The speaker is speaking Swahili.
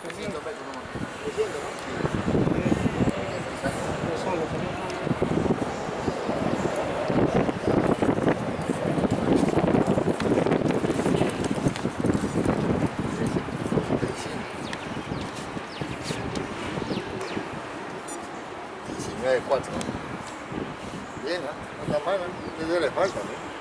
300 metros nomás. 300, ¿no? De 4. Bien, ¿no? No está mal, ¿no? Le falta, ¿no?